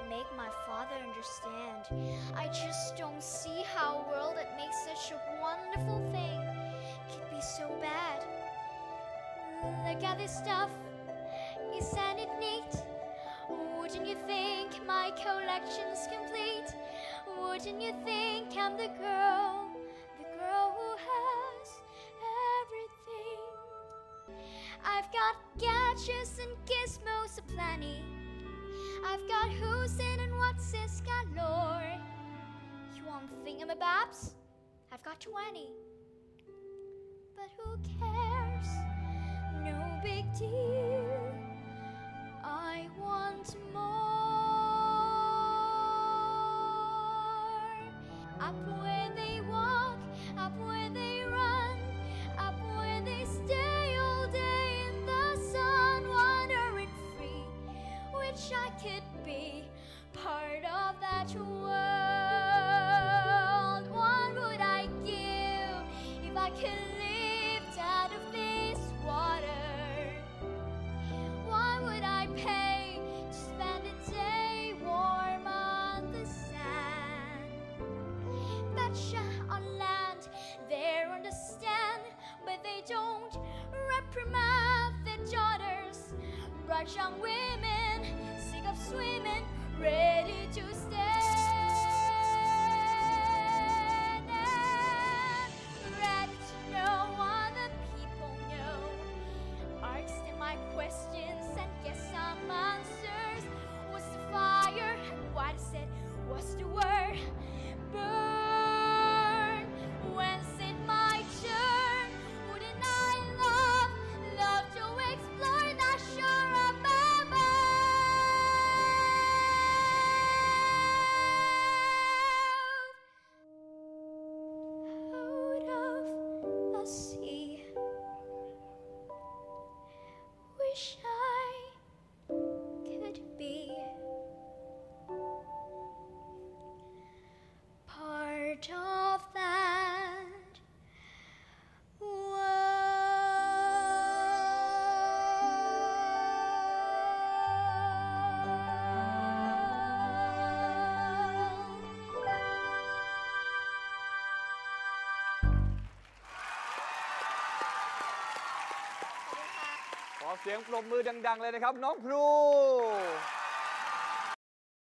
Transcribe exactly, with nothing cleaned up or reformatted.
make my father understand. I just don't see how a world that makes such a wonderful thing could be so bad. Look at this stuff, isn't it neat? Wouldn't you think my collection's complete? Wouldn't you think I'm the girl, the girl who has everything? I've got gadgets and gizmos aplenty. I've got who's in and what's is galore. You want thingamabobs? I've got twenty. But who cares? No big deal. I want more. Up where they walk, up where they run, up where they stay all day in the sun, wandering free. Wish I could be part of that world. What would I give if I could live out of this water? What would I pay to spend a day warm on the sand? Betcha on land they understand, but they don't reprimand their daughters. Bright young women, sick of swimming, ready to stand and ready to know what the people know. Ask them my questions and get some answers. What's the fire and what is it? What's the word? Burn. When's it my turn? Wouldn't I love, love to explore that shore above? Out of the sea. Wish I could be part of that world. ขอเสียงปรบมือดังๆเลยนะครับน้องพลู